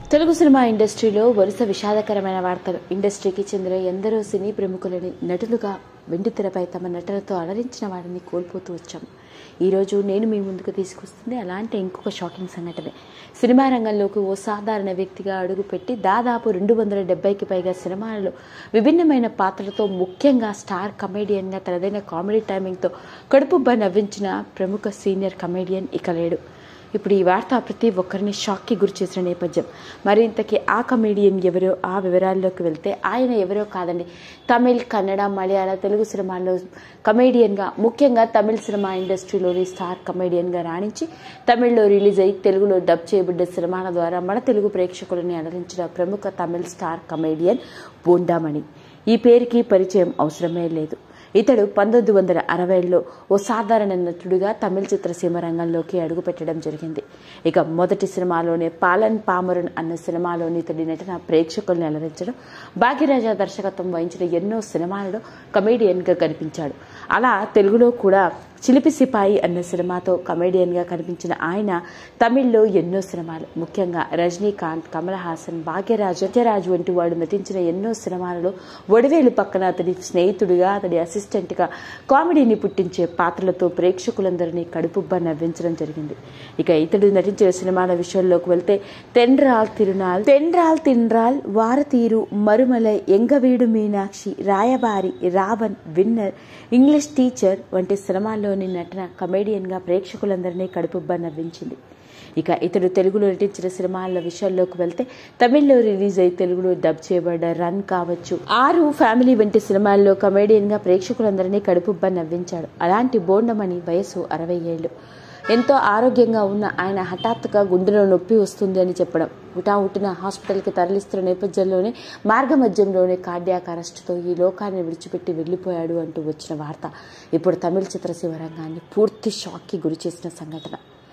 Telugu cinema ఇండస్ట్రీలో వరుస విషాదకరమైన వార్తలు. ఇండస్ట్రీకి చెందిన ఎందరో సినీ ప్రముఖులని నటులుగా వెండితెరపై తమ నటనతో అలరించిన వారిని కోల్పోతూ వచ్చాము. ఈరోజు నేను మీ ముందుకు తీసుకొస్తుంది అలాంటి ఇంకొక షాకింగ్ సంఘటనే. సినిమా రంగంలోకి ఓ సాధారణ వ్యక్తిగా అడుగుపెట్టి దాదాపు 270కి పైగా సినిమాలలో విభిన్నమైన పాత్రలతో, ముఖ్యంగా స్టార్ కమెడియన్గా తనదైన కామెడీ టైమింగ్తో కడుపుబ్బ నవ్వించిన ప్రముఖ సీనియర్ కమెడియన్ ఇక లేడు. ఇప్పుడు ఈ వార్త ప్రతి ఒక్కరిని షాక్కి గురి చేసిన నేపథ్యం. మరింతకి ఆ కమెడియన్ ఎవరో, ఆ వివరాల్లోకి వెళ్తే ఆయన ఎవరో కాదండి, తమిళ్, కన్నడ, మలయాళ, తెలుగు సినిమాల్లో కమెడియన్గా, ముఖ్యంగా తమిళ సినిమా ఇండస్ట్రీలోని స్టార్ కమెడియన్గా రాణించి తమిళ్లో రిలీజ్ అయ్యి తెలుగులో డబ్ చేయబడ్డ సినిమాల ద్వారా మన తెలుగు ప్రేక్షకులని అలరించిన ప్రముఖ తమిళ స్టార్ కమెడియన్ బోండామణి. ఈ పేరుకి పరిచయం అవసరమే లేదు. ఇతడు 1960లో ఓ సాధారణ నటుడిగా తమిళ చిత్రసీమ రంగంలోకి అడుగుపెట్టడం జరిగింది. ఇక మొదటి సినిమాలోనే పాలన్ పామరున్ అన్న సినిమాలోని ఇతడి నటన ప్రేక్షకుల్ని అలరించడం, భాగ్యరాజా దర్శకత్వం వహించిన ఎన్నో సినిమాలలో కమెడియన్గా కనిపించాడు. అలా తెలుగులో కూడా చిలిపి సిపాయి అన్న సినిమాతో కమెడియన్గా కనిపించిన ఆయన తమిళ్లో ఎన్నో సినిమాలు, ముఖ్యంగా రజనీకాంత్, కమల్ హాసన్, భాగ్యరాజ్ వంటి వాడు నటించిన ఎన్నో సినిమాలలో వడివేలు పక్కన అతడి స్నేహితుడిగా, అతడి అసిస్టెంట్గా కామెడీని పుట్టించే పాత్రలతో ప్రేక్షకులందరినీ కడుపుబ్బ నవ్వించడం జరిగింది. ఇక ఇతడు నటించిన సినిమాల విషయంలోకి వెళ్తే తెండ్రాల్ తిన్రాల్, వారతీరు, మరుమలై, ఎంగవీడు మీనాక్షి, రాయబారి, రావణ్, విన్నర్, ఇంగ్లీష్ టీచర్ వంటి సినిమాల్లోని నటన కమెడియన్గా ప్రేక్షకులందరినీ కడుపుబ్బ నవ్వించింది. ఇక ఇతడు తెలుగులో నటించిన సినిమాల విషయాల్లోకి వెళ్తే తమిళ్లో రిలీజ్ అయి తెలుగులో డబ్ చేయబడ్డ రన్ కావచ్చు, 6, ఫ్యామిలీ వంటి సినిమాల్లో కమెడియన్గా ప్రేక్షకులందరినీ కడుపుబ్బ నవ్వించాడు. అలాంటి బోండమణి వయసు 60 ఏళ్లు. ఎంతో ఆరోగ్యంగా ఉన్న ఆయన హఠాత్తుగా గుండెలో నొప్పి వస్తుంది అని చెప్పడం, హుటాహుటిన హాస్పిటల్కి తరలిస్తున్న నేపథ్యంలోనే మార్గమధ్యంలోనే కార్డియాక్ అరెస్టుతో ఈ లోకాన్ని విడిచిపెట్టి వెళ్లిపోయాడు అంటూ వచ్చిన వార్త ఇప్పుడు తమిళ చిత్రసీమ రంగాన్ని పూర్తి షాక్కి గురి చేసిన సంఘటన.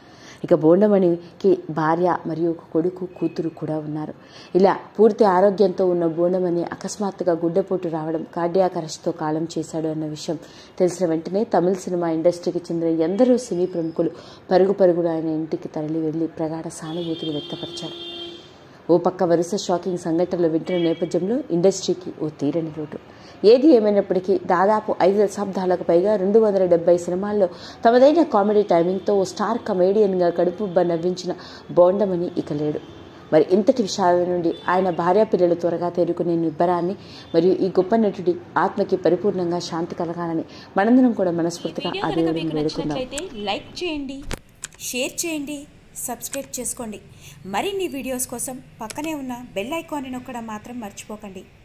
ఇక బోండమణికి భార్య మరియు ఒక కొడుకు, కూతురు కూడా ఉన్నారు. ఇలా పూర్తి ఆరోగ్యంతో ఉన్న బోండమణి అకస్మాత్తుగా గుండెపోటు రావడం, కార్డియాక్ అరెస్ట్తో కాలం చేశాడు అన్న విషయం తెలిసిన వెంటనే తమిళ సినిమా ఇండస్ట్రీకి చెందిన ఎందరో సినీ ప్రముఖులు పరుగున ఆయన ఇంటికి తరలి వెళ్లి ప్రగాఢ సానుభూతిని వ్యక్తపరిచారు. ఓ పక్క వరుస షాకింగ్ సంఘటనలు వింటున్న నేపథ్యంలో ఇండస్ట్రీకి ఓ తీరని లోటు. ఏది ఏమైనప్పటికీ దాదాపు 5 దశాబ్దాలకు పైగా 270 సినిమాల్లో తమదైన కామెడీ టైమింగ్తో ఓ స్టార్ కమెడియన్గా కడుపుబ్బ నవ్వించిన బోండమణి ఇక లేడు. మరి ఇంతటి విషయాల నుండి ఆయన భార్య పిల్లలు త్వరగా తేరుకునే నిబ్బరాన్ని మరియు ఈ గొప్ప నటుడి ఆత్మకి పరిపూర్ణంగా శాంతి కలగాలని మనందరం కూడా మనస్ఫూర్తిగా ఆ దేవుడిని వేడుకుందాం. లైక్ చేయండి, షేర్ చేయండి, సబ్స్క్రైబ్ చేసుకోండి. మరిన్ని వీడియోస్ కోసం పక్కనే ఉన్న బెల్ ఐకాన్ని నొక్కడం మాత్రం మర్చిపోకండి.